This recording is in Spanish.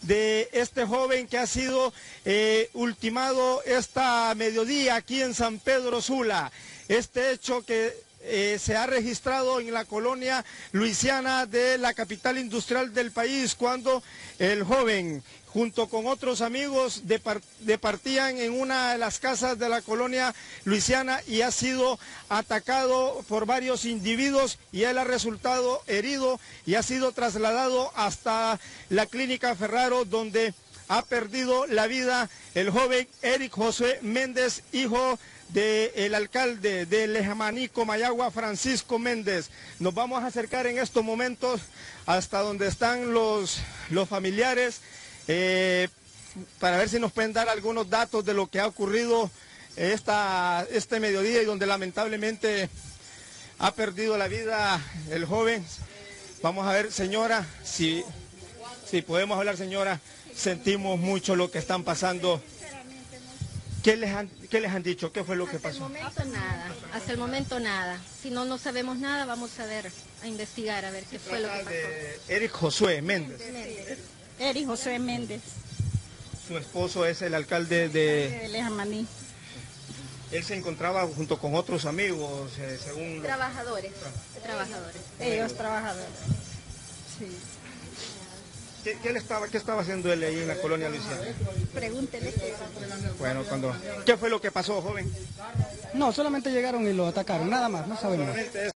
de este joven que ha sido ultimado esta mediodía aquí en San Pedro Sula. Este hecho que se ha registrado en la colonia Luisiana de la capital industrial del país, cuando el joven junto con otros amigos departían en una de las casas de la colonia Luisiana y ha sido atacado por varios individuos y él ha resultado herido y ha sido trasladado hasta la clínica Ferraro, donde ha perdido la vida el joven Eric Josué Méndez, hijo del alcalde de Lejamaní, Comayagua, Francisco Méndez. Nos vamos a acercar en estos momentos hasta donde están los familiares para ver si nos pueden dar algunos datos de lo que ha ocurrido este mediodía y donde lamentablemente ha perdido la vida el joven. Vamos a ver, señora, si podemos hablar, señora. Sentimos mucho lo que están pasando. ¿Qué les han dicho? ¿Qué fue lo que pasó? Hasta el momento nada. Si no sabemos nada, vamos a investigar, a ver qué fue lo que pasó. Eric Josué Méndez. Eric Josué Méndez. Su esposo es el alcalde de Lejamaní. Él se encontraba junto con otros amigos, según... Trabajadores. Ellos trabajadores. Sí. ¿Qué estaba haciendo él ahí en la colonia Luisiana? Pregúntele. Bueno, ¿qué fue lo que pasó, joven? No, solamente llegaron y lo atacaron, nada más, no sabemos.